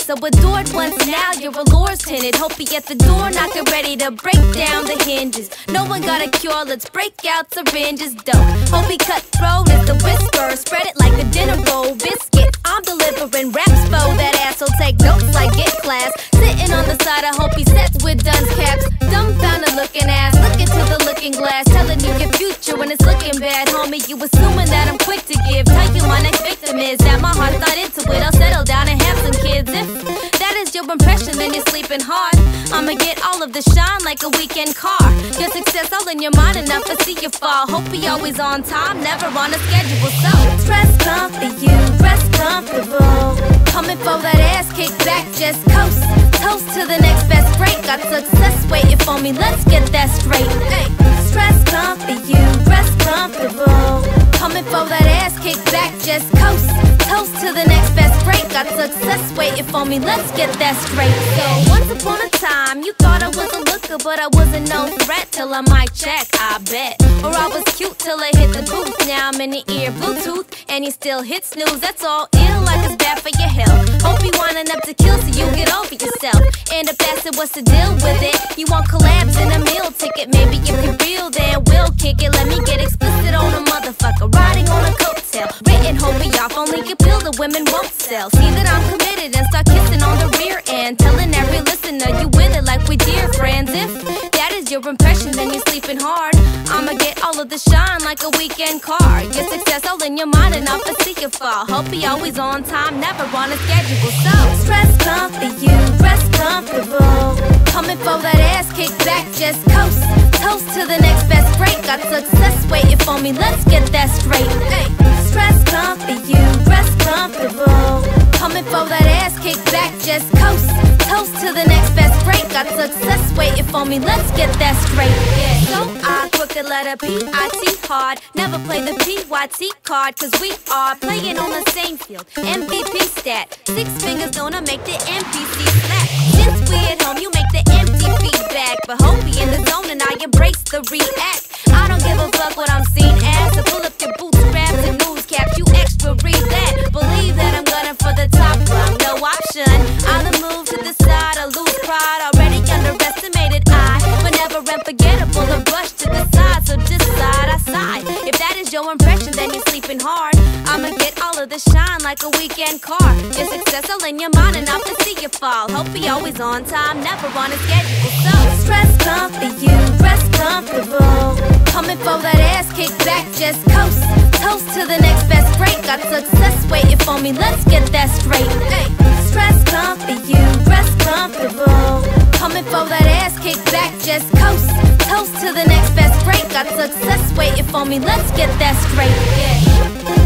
So adored once, now your allure's tinted. Hopie at the door, knocking ready to break down the hinges. No one got a cure, let's break out syringes. Dope, Hopie cutthroat is the whisper. Spread it like a dinner roll biscuit. I'm delivering raps for that asshole. Take notes like get class. Sitting on the side of Hopie sets with dunce caps. Dumbfounded looking ass, look into the looking glass. Telling you your future when it's looking bad. Homie, you assuming that I'm quick to give. Tell you my next victim is that my heart's not into it. I'll settle down and have some kids. If that is your impression, then you're sleeping hard. I'ma get all of the shine like a weekend car. Your success all in your mind enough to see you fall. Hopie always on time, never on a schedule. So dress comfy, you dress comfortable. Coming for that ass kick back, just coast. Toast to the next best break. Got success waiting for me, let's get that straight. Hey, dress comfy, you dress comfortable. Coming for that ass kick back, just coast. Toast to the next best break. Got success waiting for me, let's get that straight. So once upon a time, you thought I was a looker, but I wasn't no threat till I mic check, I bet. Or I was cute till I hit the booth. Now I'm in the ear, Bluetooth, and you still hit snooze. That's all ill, like it's bad for your health. Hope you winding up to kill, so you get over yourself. End up asking what's the deal with it. You want collabs and a meal ticket. Maybe if you're real, then we'll kick it. Let me get explicit on a motherfucker, riding on a coattail. Written Hopie off, only appeal to women won't sell. See that I'm committed and start kissing on the rear end. Telling every listener you with it like we dear friends. If that is your impression, then you're sleeping hard. I'ma get all of the shine like a weekend car. Your success all in your mind enough to see you fall. Hopie always on time, never on a schedule. So dress comfy, you dress comfortable. Coming for that ass kick back, just coast. Toast to the next best break. Got success waiting for me, let's get that straight. Hey, dress comfy, you dress comfortable. Coming for that ass kick back, just coast. Toast to the next best break. Got success waiting for me, let's get that straight. Yeah. So I crooked letter P-I-T hard. Never play the P-Y-T card, cause we are playing on the same field. MVP stat, 6 fingers gonna make the MPC slap. Since we at home, you make the empty feedback. But Hopie in the zone and I embrace the react. I don't give a fuck what I'm seen as. So pull up your bootstraps and news caps, you extra read that. Believe that I'm gunning for the top rung, no option. I'll move to the side, I lose pride. Already underestimated I, but never unforgettable. A brush to the side, so just side I side. If that is your impression, then you're sleeping hard. I'ma get all of the shine like a weekend car. Your success all in your mind enough to see you fall. Hopie always on time, never on a schedule. So dress comfy, you dress comfortable. Coming for that ass kick back, just coast. Toast to the next best break. Got success waiting for me, let's get that straight. Hey, dress comfy, you dress comfortable. Coming for that ass kick back, just coast. Toast to the next best break. Got success waiting for me, let's get that straight. Yeah.